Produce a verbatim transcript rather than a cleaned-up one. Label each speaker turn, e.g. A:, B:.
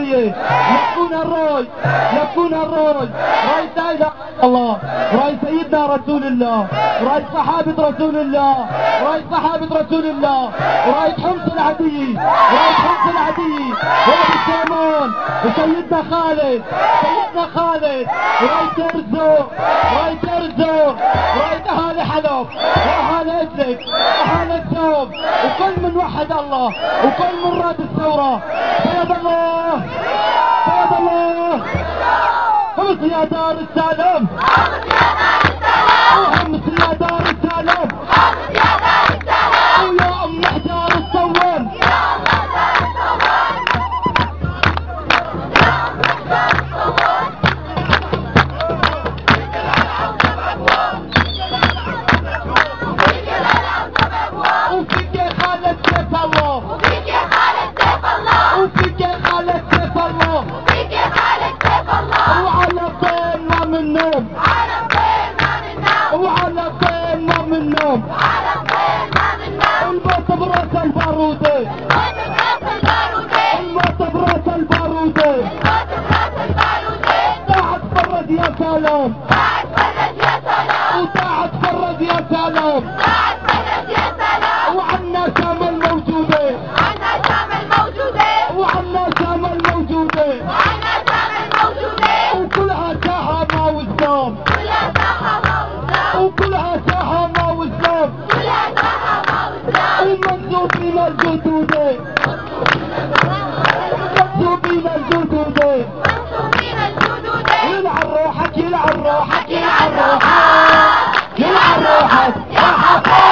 A: الجمهورية يكون الراي يكون الراي راي لا اله الا الله، راي سيدنا رسول الله، راي صحابة رسول الله، راي صحابة رسول الله، راي حمص العدي، راي حمص العدي، راي السامون وسيدنا خالد، سيدنا خالد، راي ترزو، راي ترزو، راي اهالي حلب، واهالي ادلب، واهالي الثوب، وكل من وحد الله، وكل من راد الثورة. سيد الله، سيد الله، حمص يا دار السلام، حمص يا دار السلام، ويا ام حجار الثوار، وفيك يا خالد سيف الله، وفيك يا خالد سيف الله، وفيك يا خالد سيف الله، وفيك يا خالد سيف الله، وعلى طين ما من نوم، على طين ما من نوم، وعلى طين ما من نوم، على طين ما من نوم، الموت براس البارودة، الموت براس البارودة، الموت براس البارودة، الموت براس البارودة، تعال تفرج يا سلام، تعال تفرج يا سلام، وتعال تفرج يا سلام، تعال تفرج يا سلام، وعنا شامل موجودة، عنا شامل موجودة، وعنا شامل موجودة، وعنا شامل موجودة، وكلها ساحة ما وسلام، كلها ساحة ما وسلام، وكلها ساحة ما وسلام، كلها ساحة ما وسلام، ومنسوبين الجدودة، منسوبين الجدودة، منسوبين الجدودة، يلعن روحك يلعن روحك يلعن روحك يلعن روحك يا حسين.